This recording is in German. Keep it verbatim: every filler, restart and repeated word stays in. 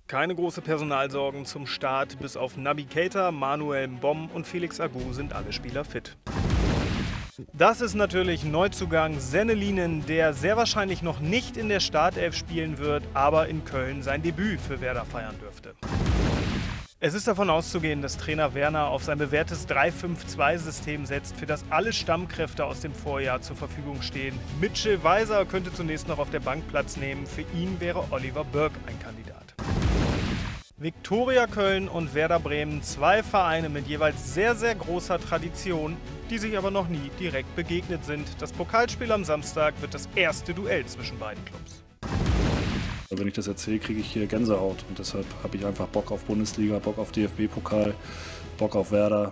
Keine große Personalsorgen zum Start. Bis auf Naby Keita, Manuel Mbom und Felix Agu sind alle Spieler fit. Das ist natürlich Neuzugang Sennelinen, der sehr wahrscheinlich noch nicht in der Startelf spielen wird, aber in Köln sein Debüt für Werder feiern dürfte. Es ist davon auszugehen, dass Trainer Werner auf sein bewährtes drei fünf zwei System setzt, für das alle Stammkräfte aus dem Vorjahr zur Verfügung stehen. Mitchell Weiser könnte zunächst noch auf der Bank Platz nehmen, für ihn wäre Oliver Burke ein Kandidat. Viktoria Köln und Werder Bremen, zwei Vereine mit jeweils sehr, sehr großer Tradition, die sich aber noch nie direkt begegnet sind. Das Pokalspiel am Samstag wird das erste Duell zwischen beiden Clubs. Wenn ich das erzähle, kriege ich hier Gänsehaut und deshalb habe ich einfach Bock auf Bundesliga, Bock auf D F B-Pokal, Bock auf Werder.